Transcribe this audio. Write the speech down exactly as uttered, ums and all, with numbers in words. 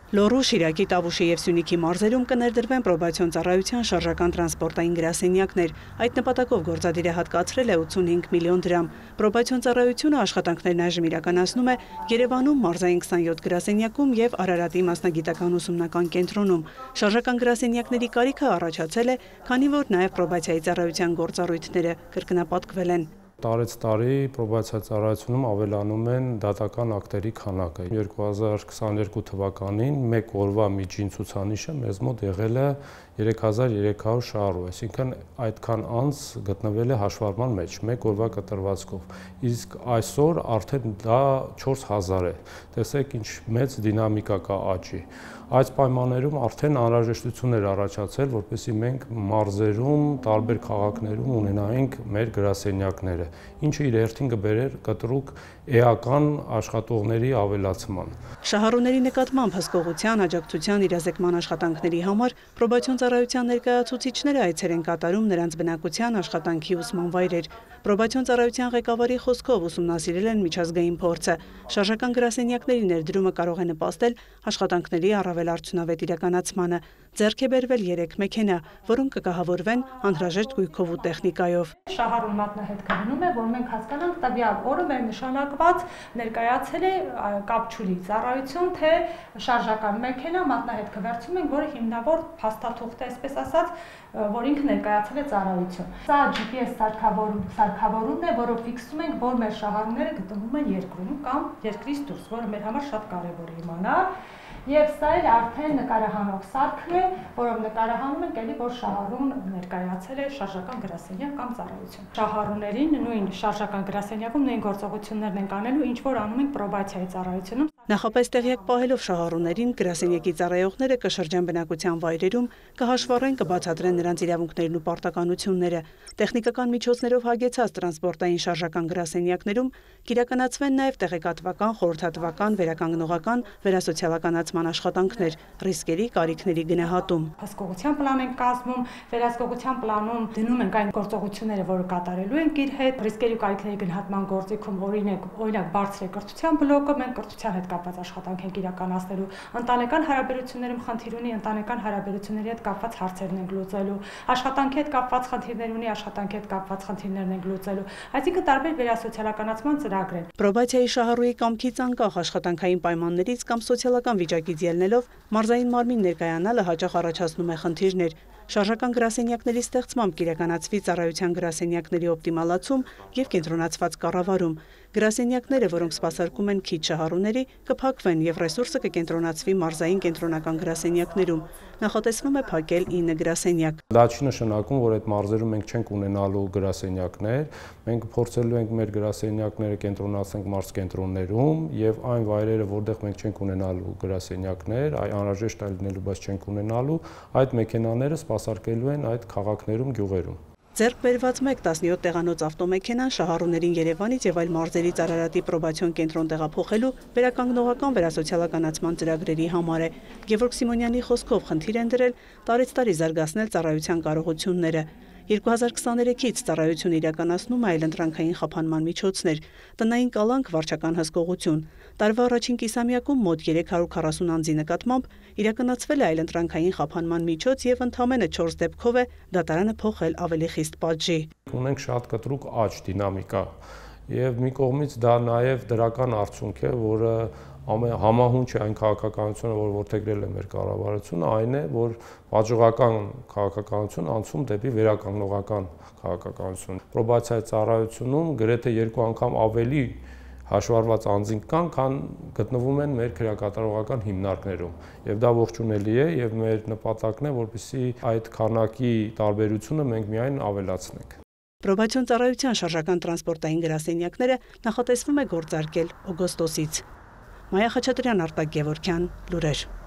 Լոռու, Շիրակի, Տավուշի և Սյունիքի մարզերում կներդրվեն պրոբացիոն ծառայության շարժական տրանսպորտային գրասենյակներ։ Այդ նպատակով գործադիրը հատկացրել է ութսունհինգ միլիոն դրամ։ Պրոբացիոն ծառայությունը աշխատանքներն այժմ իրականացնում է Երևանում մարզային քսանյոթ գրասենյակում և Արարատի մասնագիտական ուսումնական կենտրոնում։ Շարժական գրասենյակների կարիքը առաջացել է, քանի որ նաև պրոբացիայի ծառայության գործառույթները կրկնապատկվել են։ Տարեց տարի պրոբացիա ծառայությունում ավելանում են դատական ակտերի քանակը։ երկու հազար քսաներկու թվականին մեկ օրվա միջին ցուցանիշը մեզ մոտ եղել է երեք հազար երեք հարյուր շահառու, այսինքն այդքան անձ գտնվել է հաշվառման մեջ մեկ օրվա կտրվածքով։ Իսկ այսօր արդեն դա չորս հազար է։ Տեսեք ինչ մեծ դինամիկա կա աճի։ Այս պայմաններում արդեն անհրաժեշտություն էր առաջացել, որպեսզի մենք մարզերում, տարբեր քաղաքներում ունենայինք մեր գրասենյակները, ինչը իր հերթին կբերեր կտրուկ էական աշխատողների ավելացման։ Շահառուների նկատմամբ հսկողության, աջակցության, իրազեկման աշխատանքների համար պրոբացիոն ծառայության ներկայացուցիչները այցեր են կատարում նրանց բնակության, աշխատանքի ուսման վայրեր։ Պրոբացիոն ծառայության ղեկավարի խոսքով ուսումնասիրել են միջազգային փորձը։ Շարժական գրասենյակների ներդրումը կարող է նպաստել աշխատանքների առավել արդյունավետ իրականացմանը։ Ձեռք է բերվել երեք մեքենա, որոնք կկահավորվեն անհրաժեշտ գույքով ու տեխնիկայով։ Շահառուն մատնահետքը գնում է, որ մենք հասկանանք տվյալ օրը մեր նշանակված ներկայացել է կապչուլի ծառայություն, թե շարժական մեքենա մատնահետքը վերցում ենք, որը հիմնավոր փաստաթուղթ է, այսպես ասած, որ ինքը ներկայացել է ծառայություն։ Սա ջի պի էս սարքավորումն է, որով ֆիքսում ենք, որ մեր շահառուները գտնվում են երկրում կամ երկրից դուրս, որը մեր համար շատ կարևոր է իմանալ։ Եվ սա էլ արդեն նկարահանող սարքն է, որով նկարահանում ենք էլի, որ շահառուն ներկայացել է շարժական գրասենյակ կամ ծառայություն։ Շահառուներին նույն շարժական գրասենյակում նույն գործողություններն ենք անելու, ինչ որ անում ենք պրոբացիայի ծառայությունում։ Նախապես տեղյակ պահելով շահառուներին, գրասենյակի ծառայողները կշրջեն բնակության վայրերում, կհաշվառեն, կբացատրեն նրանց իրավունքներն ու պարտականությունները։ Տեխնիկական միջոցներով հագեցած տրանսպորտային շարժական գրասենյակներում կիրականացվեն նաև տեղեկատվական, խորհրդատվական, վերականգնողական, վերասոցիալականացման աշխատանքներ, ռիսկերի, կարիքների գնահատում։ Հսկողության պլան ենք կազմում, վերահսկողության պլանում դնում ենք այն գործողությունները, որը կատարելու ենք իր հետ, ռիսկերի ու կարիքների գնահատման գործիքում օրինակ, օրինակ բարձր է կրթության բլոկը, մենք կրթության հետ կապված աշխատանք ենք իրականացնելու, ընտանեկան հարաբերություններում խնդիր ունի, ընտանեկան հարաբերությունների հետ կապված հարցերն ենք լուծելու, աշխատանքի հետ կապված խնդիրներ ունի, աշխատանքի հետ կապված խնդիրներն ենք լուծելու, այսինքն տարբեր վերասոցիալականացման ծրագրեր։ Պրոբացիայի շահառուի կամքից անկախ աշխատանքային պայմաններից կամ սոցիալական վիճակից ելնելով մարզային մարմին ներկայանալը հաճախ առաջացնում է խնդիրներ։ Շարժական գրասենյակների ստեղծմամբ կիրականացվի ծառայության գրասենյակների օպտիմալացում և կենտրոնացված կառավարում։ Գրասենյակները, որոնք սպասարկում են քիչ շահառուների, կփակվեն և ռեսուրսը կկենտրոնացվի մարզային կենտրոնական գրասենյակներում։ Նախատեսվում է փակել ինը գրասենյակ։ Դա չի նշանակում, որ այդ մարզերում մենք չենք ունենալու գրասենյակներ, մենք փորձելու ենք մեր գրասենյակները կենտրոնացնենք մարզ կենտրոններում եւ այն վայրերը, որտեղ մենք չենք ունենալու գրասենյակներ, այ անհրաժեշտ է լինելու, բայց չենք ունենալու, այդ մեքենաները սպասարկելու են այդ քաղաքներում, գյուղերում։ Ձեռք բերված մեկ տասնյոթ տեղանոց ավտոմեքենան շահառուներին Երևանից եւ այլ մարզերից Արարատի պրոբացիոն կենտրոն տեղափոխելու վերականգնողական վերասոցիալականացման ծրագրերի համար է։ Գևորգ Սիմոնյանի խոսքով խնդիր են դրել տարեց տարի զարգացնել ծառայության կարողությունները։ երկու հազար քսաներեքից ծառայությունը իրականացնում է այլընտրանքային խափանման միջոցներ, տնային կալանք, վարչական հսկողություն։ Տարվա առաջին կիսամյակում մոտ երեք հարյուր քառասուն անձի նկատմամբ իրականացվել է այլընտրանքային խափանման միջոց եւ ընդամենը չորս դեպքով է դատարանը փոխել ավելի խիստ պատժի։ Ունենք շատ կտրուկ աճ դինամիկա եւ մի կողմից դա նաեւ դրական արդյունք է, որը համահունչ է այն քաղաքականությունը, որ որդեգրել է մեր կառավարությունը, այն է, որ պատժողական քաղաքականություն անցում դեպի վերականգնողական քաղաքականություն։ Պրոբացիայի ծառայությունում գրեթե երկու անգամ ավելի հաշվառված անձինք կան, քան գտնվում են մեր քրեակատարողական հիմնարկներում։ Եվ դա ողջունելի է եւ մեր նպատակն է, որպեսզի այդ քանակի տարբերությունը մենք միայն ավելացնենք։ Պրոբացիոն ծառայության շարժական տրանսպորտային գրասենյակները նախատեսվում է գործարկել օգոստոսից։ Մայա Խաչատրյան, Արտակ Գևորգյան, լուրեր։